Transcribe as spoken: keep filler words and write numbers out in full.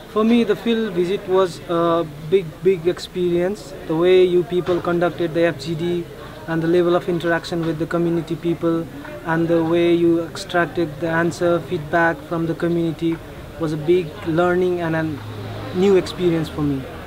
For me, the field visit was a big, big experience. The way you people conducted the F G D and the level of interaction with the community people and the way you extracted the answer, feedback from the community was a big learning and a new experience for me.